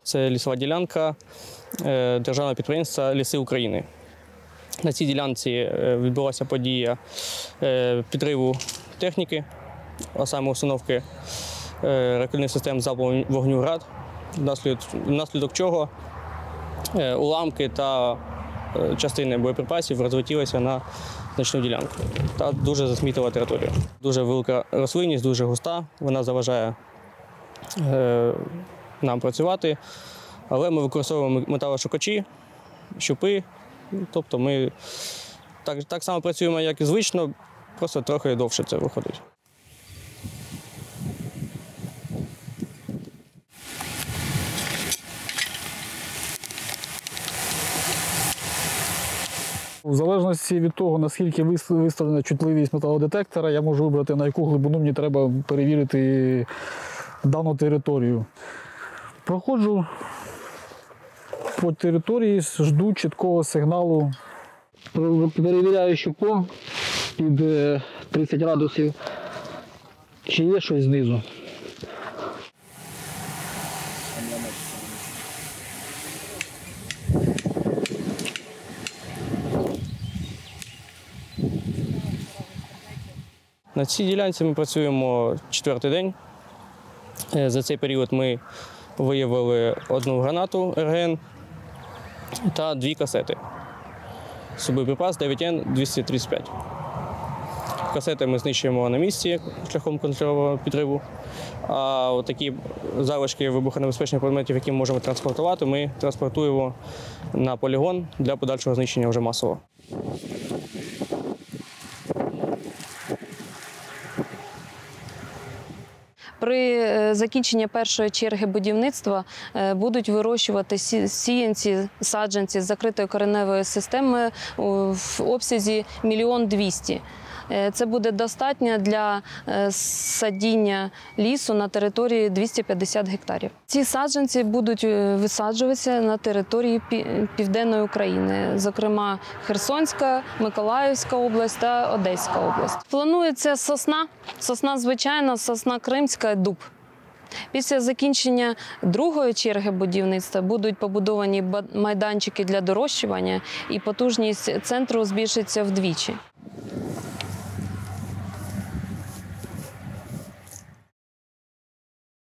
Це лісова ділянка державного підприємства «Ліси України». На цій ділянці відбулася подія підриву техніки, а саме установки реактивних систем залпового вогню «Град», внаслідок чого уламки та частини боєприпасів розлетілися на значну ділянку та дуже засмітила територію. Дуже велика рослинність, дуже густа, вона заважає нам працювати, але ми використовуємо металошукачі, щупи, тобто ми так само працюємо, як і звично, просто трохи довше це виходить. В залежності від того, наскільки виставлена чутливість металодетектора, я можу вибрати, на яку глибину мені треба перевірити дану територію. Проходжу по території, жду чіткого сигналу. Перевіряю щупом під 30 градусів, чи є щось знизу. На цій ділянці ми працюємо 4-й день. За цей період ми виявили 1 гранату РГН та 2 касети. Боєприпас 9Н-235. Касети ми знищуємо на місці шляхом контрольованого підриву, а такі залишки вибухонебезпечних предметів, які ми можемо транспортувати, ми транспортуємо на полігон для подальшого знищення вже масово. При закінченні першої черги будівництва будуть вирощувати сіянці, саджанці з закритою кореневою системою в обсязі 1 200 000. Це буде достатньо для садіння лісу на території 250 гектарів. Ці саджанці будуть висаджуватися на території Південної України, зокрема Херсонська, Миколаївська область та Одеська область. Планується сосна звичайна, сосна кримська, дуб. Після закінчення другої черги будівництва будуть побудовані майданчики для дорощування і потужність центру збільшиться вдвічі.